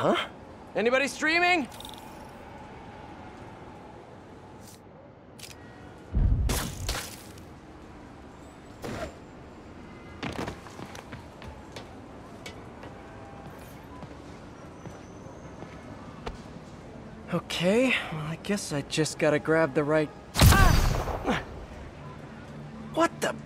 Huh? Anybody streaming? Okay, well, I guess I just gotta grab the right... Ah! What the...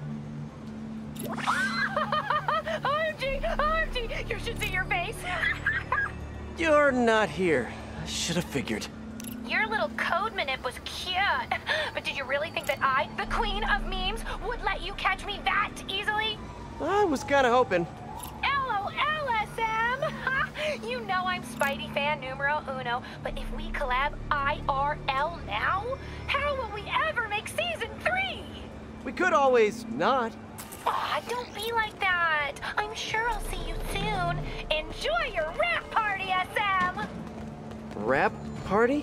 OMG! OMG! You should see your face! You're not here. I should have figured. Your little code manip was cute. But did you really think that I, the queen of memes, would let you catch me that easily? I was kinda hoping. LOL, SM! You know I'm Spidey fan numero uno, but if we collab IRL now, how will we ever make season 3? We could always not. Aw, don't be like that. I'm sure I'll see you soon. Enjoy your rap party, SM! Rap party?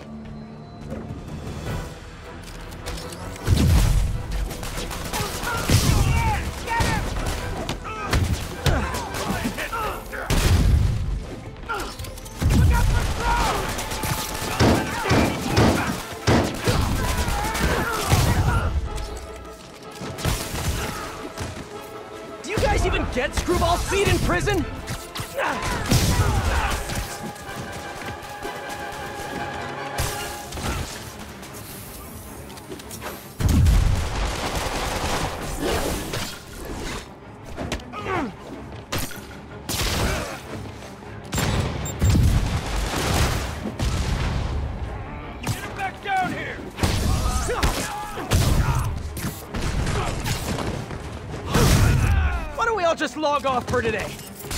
Do you guys even get screwball seed in prison? I'll just log off for today.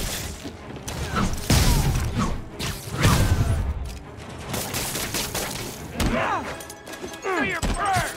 Your burn!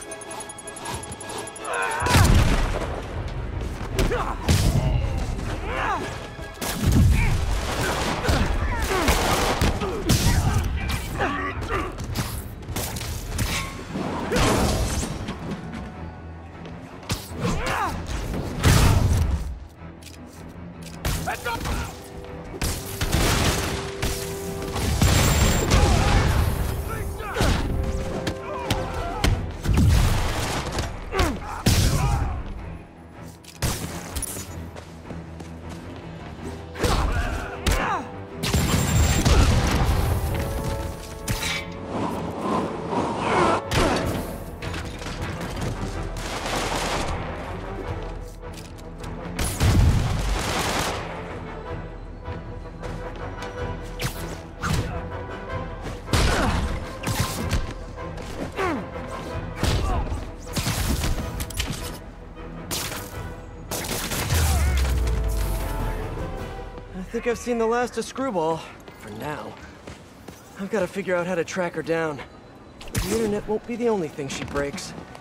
I think I've seen the last of Screwball, for now. I've got to figure out how to track her down. The internet won't be the only thing she breaks.